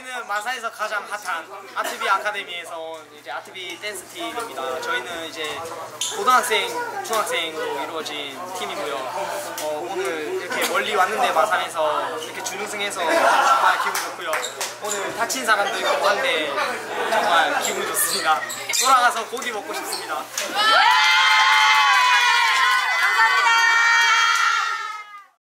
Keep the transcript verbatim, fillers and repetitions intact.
저희는 마산에서 가장 핫한 아트비 아카데미에서 온 이제 아트비 댄스 팀입니다. 저희는 이제 고등학생, 중학생으로 이루어진 팀이고요. 어, 오늘 이렇게 멀리 왔는데 마산에서 이렇게 준우승해서 정말 기분 좋고요. 오늘 다친 사람도 있고 한데 정말 기분 좋습니다. 돌아가서 고기 먹고 싶습니다.